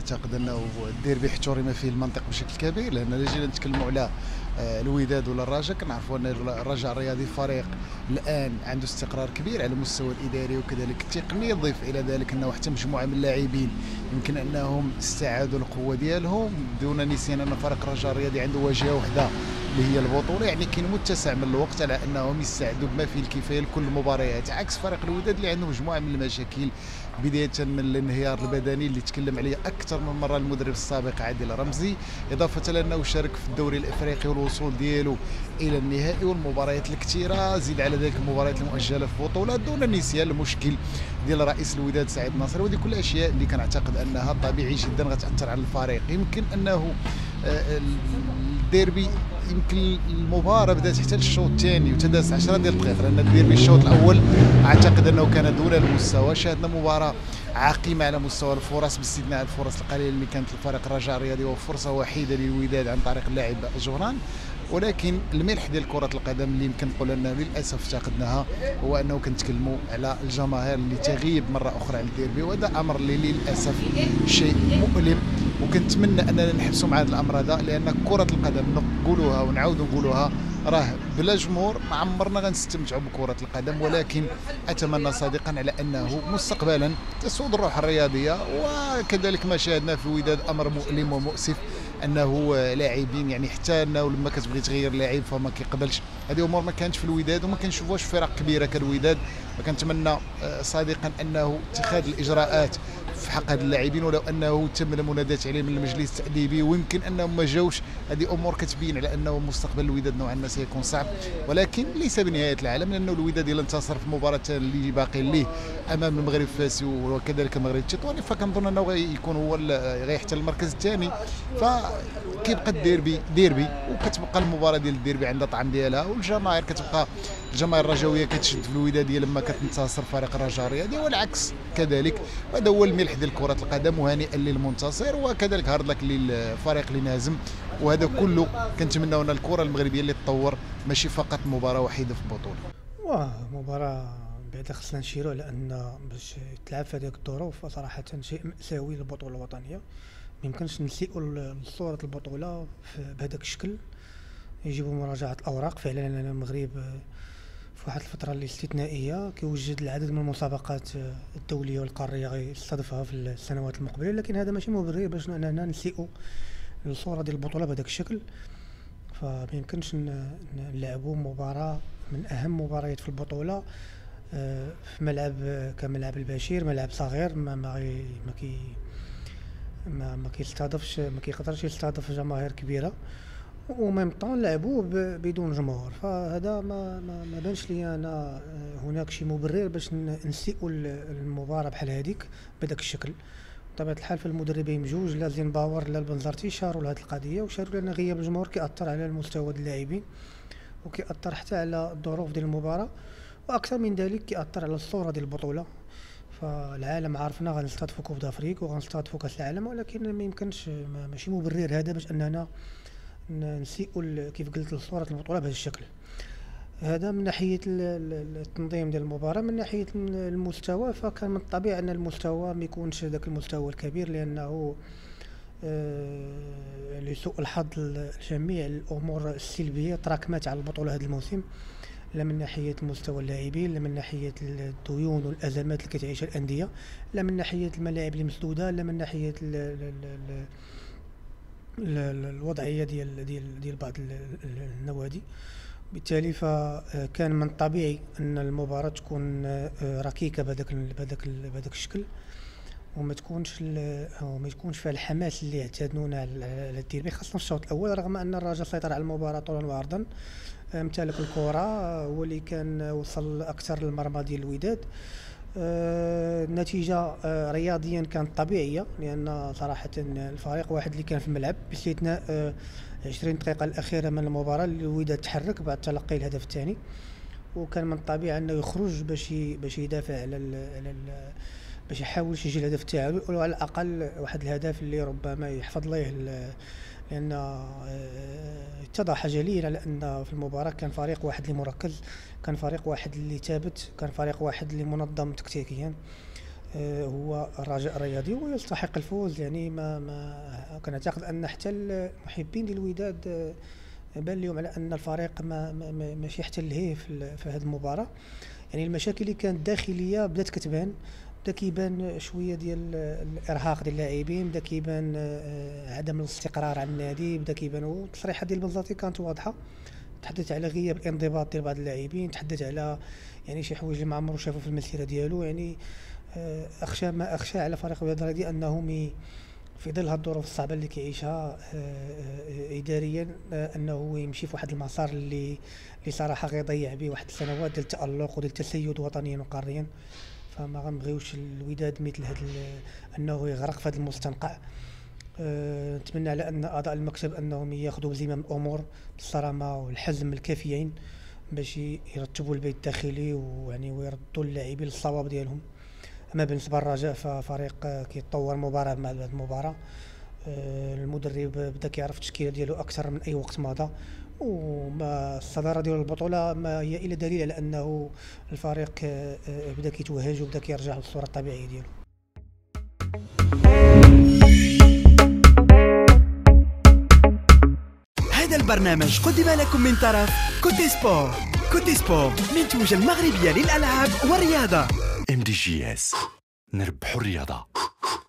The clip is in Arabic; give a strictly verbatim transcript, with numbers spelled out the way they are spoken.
كنعتقد انه الديربي احترم فيه المنطق بشكل كبير، لان الا جينا نتكلموا على آه، الوداد ولا الرجاء كنعرفوا ان الرجاء الرياضي فريق الان عنده استقرار كبير على المستوى الاداري وكذلك التقني، يضيف الى ذلك انه حتى مجموعه من اللاعبين يمكن انهم استعادوا القوه ديالهم دون نسيان ان فريق الرجاء الرياضي عنده واجهه وحده اللي هي البطوله، يعني كاين متسع من الوقت على انهم يستعدوا بما فيه الكفايه لكل المباريات، عكس فريق الوداد اللي عنده مجموعه من المشاكل، بدايه من الانهيار البدني اللي تكلم عليه اكثر من مره المدرب السابق عادل رمزي، اضافه لانه شارك في الدوري الافريقي والوصول ديالو الى النهائي والمباريات الكثيره، زيد على ذلك المباريات المؤجله في بطولات، دون نسيان المشكل ديال رئيس الوداد سعيد ناصر، وهذه كل الاشياء اللي كنعتقد انها طبيعي جدا غتاثر على الفريق. يمكن انه الديربي يمكن المباراه بدات حتى الشوط الثاني وتداز عشرة ديال الدقائق، لان الديربي الشوط الاول اعتقد انه كان دون المستوى، شاهدنا مباراه عقيمه على مستوى الفرص باستثناء الفرص القليله اللي كانت لفريق الرجاء الرياضي وفرصه وحيده للوداد عن طريق اللاعب جوران، ولكن الملح ديال كره القدم اللي يمكن نقول انه للاسف افتقدناها هو انه كنتكلموا على الجماهير اللي تغيب مره اخرى على الديربي، وهذا امر اللي للاسف شيء مؤلم، وكنتمنى اننا نحبسوا مع هذا الامر هذا، لان كره القدم نقولوها ونعاودوا نقولوها راه بلا جمهور ما عمرنا غنستمتعوا بكره القدم، ولكن اتمنى صادقا على انه مستقبلا تسود الروح الرياضيه، وكذلك ما شاهدنا في الوداد امر مؤلم ومؤسف انه لاعبين يعني حتى انه لما كتبغي تغير لاعب فما كيقبلش، هذه امور ما كانتش في الوداد وما كنشوفوهاش في فرق كبيره كالوداد، فكنتمنى صادقا انه اتخاذ الاجراءات في حق هاد اللاعبين، ولو انه تم المنادات عليه من المجلس التاديبي ويمكن انهم ما جاوش، هذه امور كتبين على انه مستقبل الوداد نوعا ما سيكون صعب، ولكن ليس بنهايه العالم، لانه الوداد الا انتصر في المباراه اللي باقي ليه امام المغرب الفاسي وكذلك المغرب التطواني فكنظن انه غيكون هو غيحتل المركز الثاني، فكيبقى الديربي ديربي وكتبقى المباراه ديال الديربي عندها طعم ديالها، والجماهير كتبقى الجماهير الرجاويه كتشد في الوداد لما كتنتصر فريق الرجاء الرياضي والعكس كذلك، وهذا هو الملح ديال كره القدم، وهنيئا للمنتصر وكذلك هارد لك للفريق اللي نازم، وهذا كله كنتمناو ان الكره المغربيه اللي تطور ماشي فقط مباراه وحيده في البطوله. واه مباراه بعدا خصنا نشيرو على ان باش تلعب في هذيك الظروف صراحه شيء مأساوي للبطوله الوطنيه، ما يمكنش نسيئوا لصوره البطوله بهذاك الشكل، يجيبوا مراجعه الاوراق. فعلا المغرب في واحد الفتره اللي استثنائيه كيوجد العديد من المسابقات الدوليه والقاريه غيستضيفها في السنوات المقبله، لكن هذا ماشي مبرر باش اننا نسيئوا الصوره ديال البطوله بهذاك الشكل. فما يمكنش نلعبوا مباراه من اهم مباريات في البطوله في ملعب كملعب البشير، ملعب صغير ما ما ما كي ما ما كيستضافش ما كيقدرش يستضيف جماهير كبيره، وميم طون لعبوه بدون جمهور، فهذا ما ما, ما بانش لي انا هناك شي مبرر باش نسيئوا المباراه بحال هذيك بهذاك الشكل. بطبيعه الحال في المدربين بجوج لا زين باور لا البنزرتي شاروا لهذه القضيه، وشاروا لان غياب الجمهور كيأثر على المستوى ديال اللاعبين وكيأثر حتى على الظروف ديال المباراه، واكثر من ذلك كيأثر على الصوره ديال البطوله. فالعالم عارفنا غنستضيفوا كوب دافريك وغنستضيفوا كاس العالم، ولكن ما يمكنش ماشي مبرر هذا باش اننا نسيئوا كيف قلت الصوره البطوله بهذا الشكل. هذا من ناحيه التنظيم ديال المباراه. من ناحيه المستوى فكان من الطبيعي ان المستوى ما يكونش ذاك المستوى الكبير، لانه آه لسوء الحظ الجميع الامور السلبيه تراكمت على البطوله هذا الموسم، لا من ناحيه مستوى اللاعبين، لا من ناحيه الديون والازمات اللي كتعيشها الانديه، لا من ناحيه الملاعب المسدوده، لا من ناحيه ال ال ال الوضعيه ديال ديال ديال بعض النوادي. بالتالي فكان من الطبيعي ان المباراه تكون ركيكه بهذاك بهذاك بهذاك الشكل، وما تكونش وما يكونش فيها الحماس اللي اعتادنا على الديربي، خاصه في الشوط الاول، رغم ان الرجاء سيطر على المباراه طولا وعرضا، امتلك الكره، هو اللي كان وصل اكثر للمرمى ديال الوداد. النتيجه آه آه رياضيا كانت طبيعيه، لان صراحه الفريق واحد اللي كان في الملعب باستثناء آه عشرين دقيقه الاخيره من المباراه اللي الوداد تحرك بعد تلقي الهدف الثاني، وكان من الطبيعي انه يخرج باش باش يدافع على ال باش يحاول يسجل الهدف تاعو، او على الاقل واحد الهدف اللي ربما يحفظ ليه، لان اتضح جليا على ان في المباراه كان فريق واحد اللي مركز، كان فريق واحد اللي ثابت، كان فريق واحد اللي منظم تكتيكيا. هو الرجاء الرياضي ويستحق الفوز. يعني ما ما كنعتقد ان حتى المحبين ديال الوداد بان لهم على ان الفريق ما, ما ماشي حتى لهيه في, في هذه المباراه. يعني المشاكل اللي كانت داخليه بدات كتبان، بدا كيبان شويه ديال الارهاق ديال اللاعبين، بدا كيبان عدم الاستقرار على النادي، بدا كيبان. والتصريحات ديال بنزرتي كانت واضحه، تحدث على غياب الانضباط ديال بعض اللاعبين، تحدث على يعني شي حوايج اللي ما عمرو شافوا في المسيره ديالو. يعني اخشى ما اخشى على فريق الوداد الرياضي انه في ظل هذه الظروف الصعبه اللي كيعيشها اداريا انه يمشي في واحد المسار اللي اللي صراحه غيضيع به واحد السنوات ديال التالق وديال التسيد وطنيا وقاريا. فما غنبغيوش الوداد مثل هذا انه يغرق في هذا المستنقع. أه نتمنى على ان اعضاء المكتب انهم ياخذوا زمام الامور بالصرامه والحزم الكافيين باش يرتبوا البيت الداخلي ويعني ويردوا اللاعبين للصواب ديالهم. اما بالنسبه للرجاء ففريق كيتطور مباراه مع المباراه. أه المدرب بدا كيعرف التشكيله ديالو اكثر من اي وقت مضى، وما الصداره ديال البطوله ما هي الا دليل على انه الفريق بدا كيتوهج وبدا كيرجع للصوره الطبيعيه ديالو. هذا البرنامج قدم لكم من طرف كوتي سبور. كوتي سبور منتوجة المغربية للألعاب والرياضة. ام دي جي اس، نربحوا الرياضة.